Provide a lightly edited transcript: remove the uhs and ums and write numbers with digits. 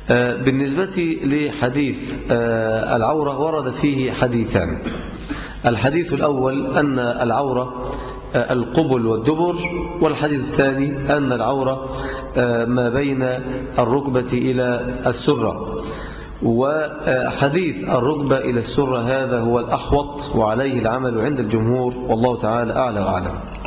بالنسبة لحديث العورة ورد فيه حديثان. الحديث الأول أن العورة القبل والدبر، والحديث الثاني أن العورة ما بين الركبة إلى السرة. وحديث الركبة إلى السرة هذا هو الأحوط، وعليه العمل عند الجمهور، والله تعالى أعلى وأعلم.